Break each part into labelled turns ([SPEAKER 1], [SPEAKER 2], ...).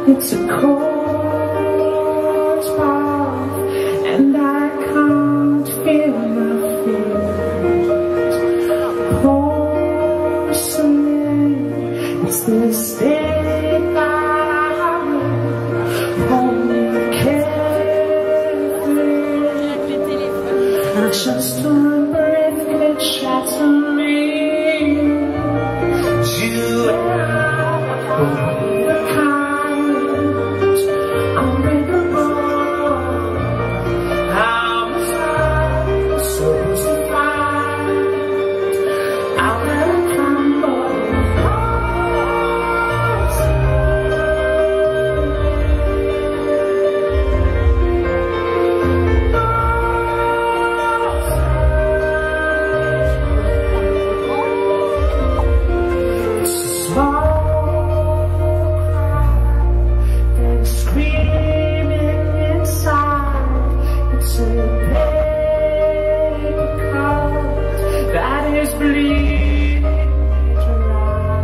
[SPEAKER 1] It's a cold path, and I can't feel my feet. Porcelain, it's the state that I'm in. Hold me carefully, just one breath could shatter me. You and I, the kind, unbreakable. How was I supposed to find? I'll never crumble. Bleeding dry.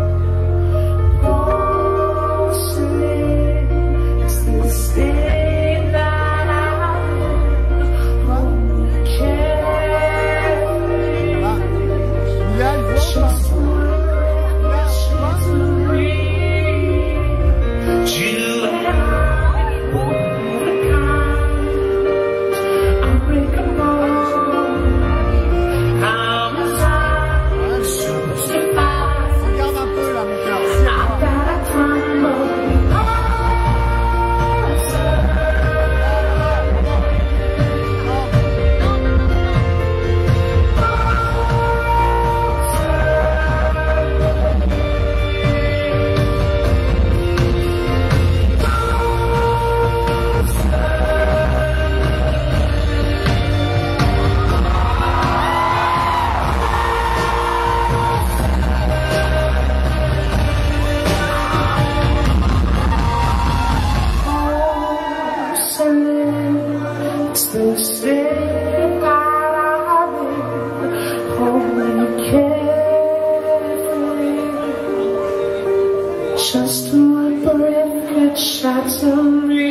[SPEAKER 1] Porcelain, it's the state that I'm in. Hold me carefully, just one breath. You and I, the kind, unbreakable. It's the state that I'm in. Hold me carefully, just one breath could shatter me.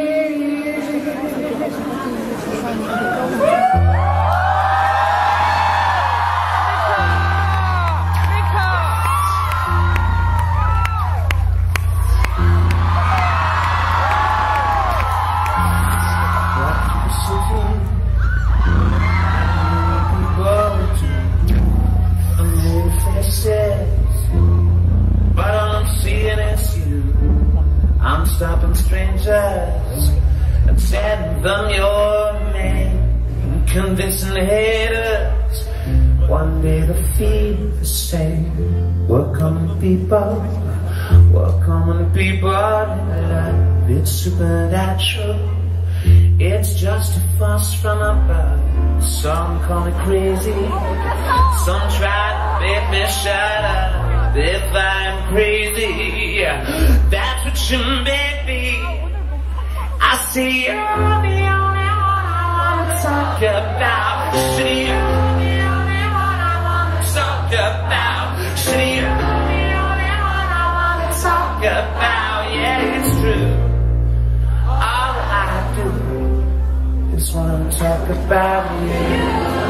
[SPEAKER 1] But all I'm seeing is you. I'm stopping strangers and sending them your name, convincing haters one day they'll feel the same. We're common people, we're common people in life. It's supernatural, it's just a force from above. Some call me crazy, some try to make me shut up. If I'm crazy, that's what you make me. I see you're the only one I wanna talk about. See you're the only one I wanna talk about. See you're the only one I wanna talk about. Yeah, it's true. All I do is wanna talk about you.